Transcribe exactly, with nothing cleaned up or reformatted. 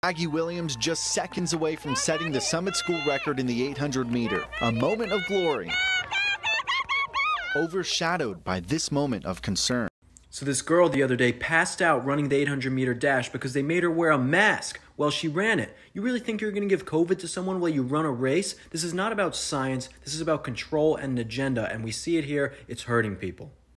Maggie Williams just seconds away from setting the Summit School record in the eight hundred meter. A moment of glory, overshadowed by this moment of concern. So this girl the other day passed out running the eight hundred meter dash because they made her wear a mask while she ran it. You really think you're going to give COVID to someone while you run a race? This is not about science. This is about control and an agenda, and we see it here. It's hurting people.